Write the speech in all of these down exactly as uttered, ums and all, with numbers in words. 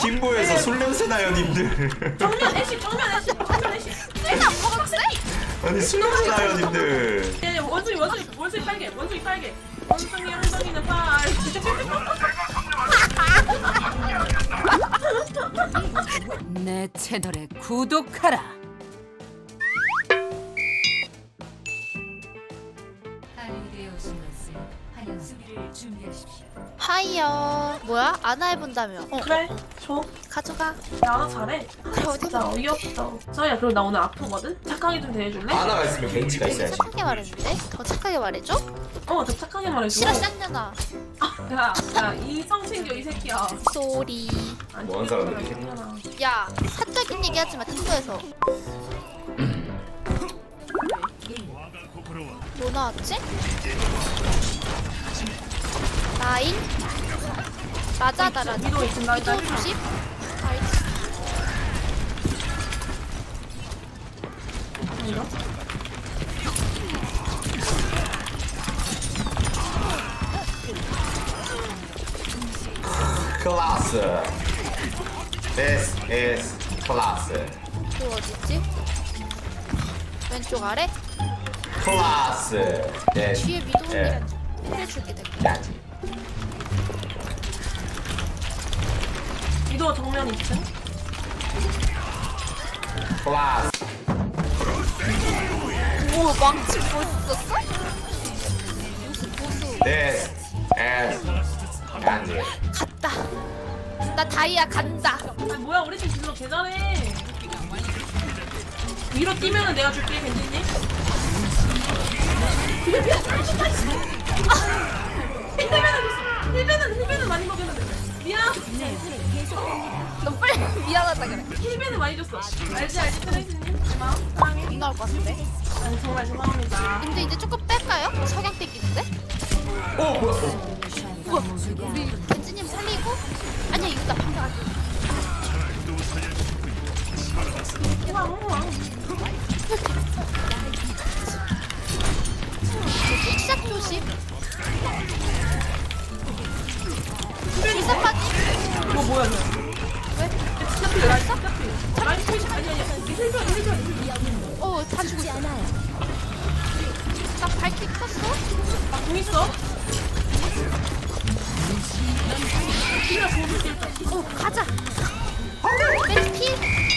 김보에서 술 냄새 나요, 님들. 정면 애쉬, 정면 애쉬, 정면 애쉬. 쎄나 뭐가 쎄? 아니 술 냄새 나요, 님들. 예, 원숭이, 원숭이, 원숭이 빨개, 원숭이 빨개. 원숭이, 원숭이는 빨. 내 채널에 구독하라. 하이요. 뭐야? 아나 해본다며. 어, 그래, 줘. 가져가. 나 잘해. 그래 어디 진짜 어이없다. 서희야, 그리고 나 오늘 아프거든? 착하게 좀 대해줄래? 하나가 있으면 겐지가 있어야지. 착하게 말했는데? 더 착하게 말해줘? 어, 더 착하게 말해줘. 싫어 쌍년아. 야, 야, 이성 챙겨, 이 새끼야. 쏘리. 안 뭐한 챙겨, 사람들이 괜찮아. 야 사적인 얘기 하지마 친구에서. 뭐 나왔지? 라인? 맞아 나라. 위도 있습니다. 위도 일단. 조심. 나이스. 이거? 클라스. This is 클라스. 또 어딨지? 왼쪽 아래? 클라스. This 뒤에 미도훈이랑 예. 해줄게 내가. 야지. 위도 정면 있음. 클라스. 오 망치 보였었어? 보수 보수. This is 간지. 갔다. 나 다이아 간다. 아 뭐야, 우리 팀 딜러 개 잘해. 위로 뛰면은 내가 줄게, 벤지님. 힐베는 줬어. 힐베는 힐베는 많이 먹였는데. 미안. 너 빨리 미안하다 그래. 힐베는 많이 줬어. 알지 알지 트레이스님. 고마워. 사랑해. 못 나올 것 같은데. 아니 정말 죄송합니다. 근데 이제 조금 뺄까요? 석양 땡기는데? 어 뭐야? 우와 우리 겐지님 살리고. 아니야 이거 나 방금 안 돼. 우와 우와. 시작 조심. 기사 빠지. 이거 뭐야 이거? 왜? 스타필 라인 스타필. 라인 스타필 아니 아니 아니. 힐베 힐베. 어, 다 죽었지 않아요. 나 발킥 켰어? 아공 있어? 힐베 공을 뛸 때. 어, 가자. 멜피.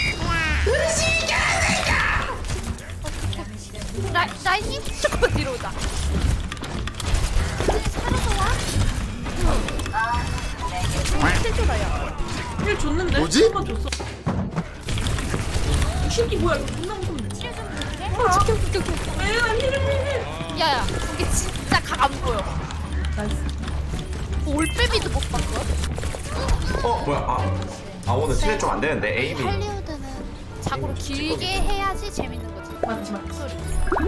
라 라인님 조금 뒤로 오자. 살아서 와. 힐 줘라요. 힐 줬는데? 뭐지? 한번 줬어. 이 새끼 뭐야 이거 존나 무섭네. 어, 지켜, 지켜, 지켜. 에이 힐힐 힐. 야야, 이게 진짜 각 안 보여. 나이스. 올빼미도 못 봤어. 어 뭐야? 아, 아 오늘 트레 좀안 되는데 에임이. 할리우드는 자고로 길게 해야지 재밌는 거지. 맞지 맞지. 소리.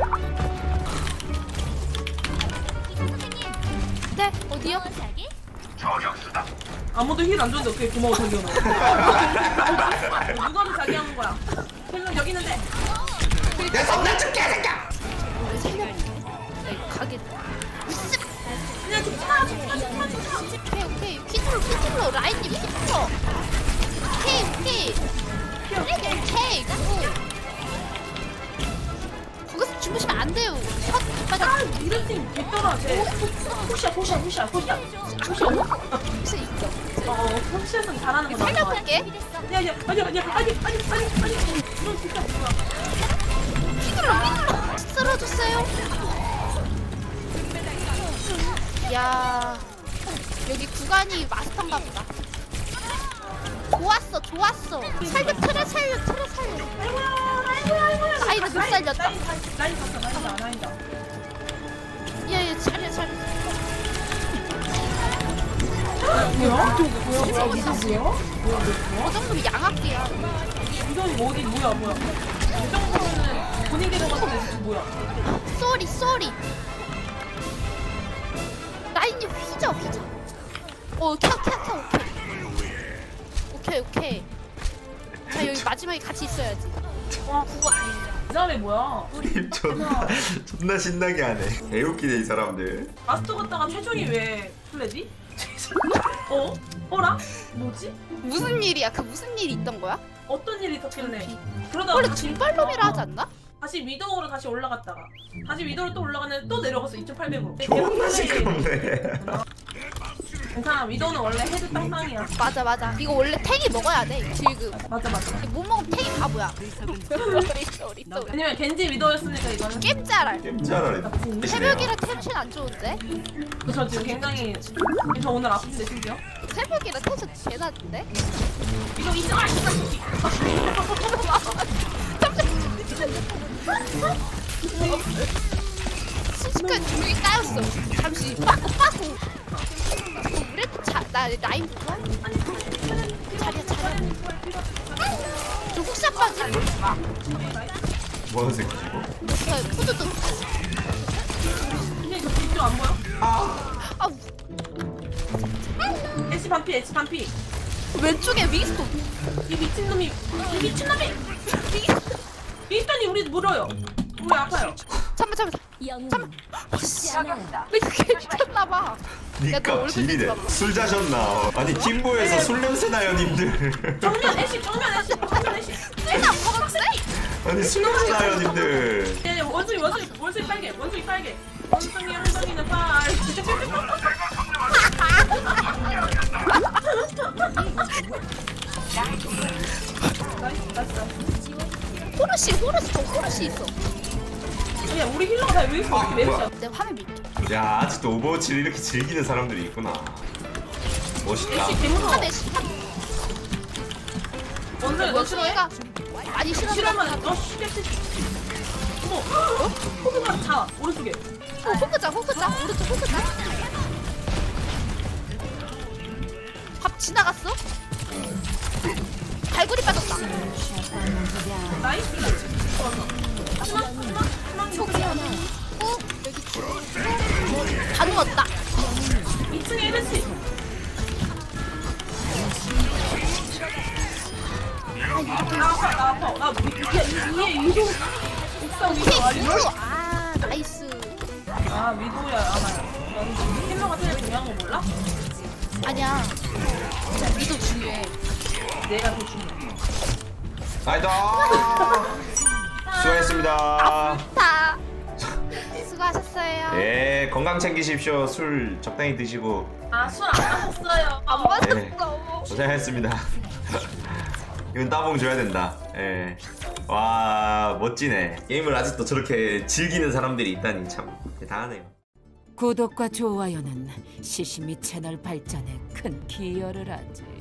네, 어디요? 아무도 힐 안 줬는데 어떻게 고마워 자기 오늘. 누가 더 자기 하는 거야? 힐은 여기 있는데. 내 손을 줄게 새끼야. 왜 살려볼게? 나 이거 가게. 그냥 죽지마 죽지마 죽지마 죽지마. 오케이, 오케이. 퀴즈로, 퀴즈로. 라인님 퀴즈로. 오케이, 오케이. 오케이, 오케이. 고. 거기서 주무시면 안 돼요. 컷, 아 맞아. 이런 팀 됐더라 쟤. 푸시야 푸시야 푸시야 푸시야. 푸시야. 혹시 있어. 어 푸시에서 잘하는 거. 살려볼게. 야야 아니 아니 아니 아니 아니 아니. 이건 진짜 뭐야? 퀴즈로, 퀴즈로. 쓰러졌어요. 야, 여기 구간이 마스터인가 보다. 좋았어, 좋았어. 살려, 틀어 살려, 틀어 살려. 아이고야 아이고야 아이고야. 라인을 못 살렸다. 라인 라인 갔다 라인다 라인다. 야야, 차려, 차려. 뭐야? 뭐야 뭐야 뭐야 뭐야? 그 정도면 양악기야. 이건 뭐 어디 뭐야 뭐야? 이 정도면은 본인 데려갔는데 진짜 뭐야? 쏘리, 쏘리. 라인님 휘저, 휘저. 어, 켜, 켜, 켜, 오케이. 오케이, 오케이. 자, 여기 마지막에 같이 있어야지. 와 그거 아니야. 그 다음에 뭐야? 게임 존나 존나 신나게 하네. 개웃기네 이 사람들. 마스터 갔다가 최종이 왜 플래지? 어? 어라? 뭐지? 무슨 일이야? 그 무슨 일이 있던 거야? 어떤 일이 있었길래? 그러다가 원래 다시- 증발놈이라 어, 하지 않나? 다시 위도우로 다시 올라갔다가 다시 위도우로 또 올라갔는데 또 내려갔어 이천팔백으로. 존나 시끄럽네. 괜찮아 위도우는 원래 헤드 땅땅이야. 맞아 맞아. 이거 원래 탱이 먹어야 돼. 지금 맞아 맞아. 못 먹으면 탱이 바보야. 우리 있어 우리 있어. 왜냐면 겐지 위도우였으니까 이거는. 겜짤알. 겜짜라리. 새벽이라 텐션 안 좋은데? 저 지금 굉장히 저 오늘 아픈데 심지어. 새벽이라 텐션 개나는데? 이거 이제 아 순식간에 조용히 까였어. 잠시 빠꾸 빠꾸. 우리 자나 라인 좋아? 자리야 자리야. 저 훅샷 빠지. 뭐하는 새끼 이거? 저 후두둑. 근데 저 뒤쪽 안 보여? 아 애쉬 반피 애쉬 반피. 왼쪽에 윙스톤. 이 미친놈이 이 미친놈이 윈스턴이 우리 물어요. 우리 아파요. 잠만 잠만 잠만. 왜 이렇게 미쳤나봐. 니값 지리네. 술 자셨나? 아니 김보에서 술 냄새 나요 님들. 정면 애쉬 정면 애쉬 정면 애쉬. 내가 안 먹었어. 아니 술 냄새 나요 님들. 예, 원숭이 원숭이 원숭이 빨개 원숭이 빨개 원숭이 엉덩이는 빨. 나이스 나이스. 호르시 호르시 저 호르시 있어. 야 우리 힐러가 다 왜 이렇게 이렇게 메르시야? 내가 화면 밀게. 야 아직도 오버워치를 이렇게 즐기는 사람들이 있구나. 멋있다. 애쉬 개무서워. 한대 한 원숭이 너 싫어해? 원숭이가 많이 싫어. 싫어하면 너 시겠지. 어머 어? 호그가 자 오른쪽에. 어, 호크자 호크자 오른쪽 호크자. 밥 지나갔어? 갈고리 빠졌다. 나이스. 하나 하나 하나 속이 하나. 어 여기 다 누웠다. 이 층에 애쉬. 나 아파 나 아파 나 위- 위에 위에 위도 옥상 위도 아니 오케이 아 나이스. 아 위도야 아마 힐러가 제일 중요한 거 몰라? 아니야. 진짜 미도 중요해. 내가 더 중요해. 나이다. 수고하셨습니다. 다 수고하셨어요. 예 건강 챙기십시오. 술 적당히 드시고. 아 술 안 마셨어요. 안 네. 맞았어. 고생하셨습니다. 이건 따봉 줘야 된다. 예. 와 멋지네. 게임을 아직도 저렇게 즐기는 사람들이 있다니 참 대단하네요. 구독과 좋아요는 시시미 채널 발전에 큰 기여를 하지.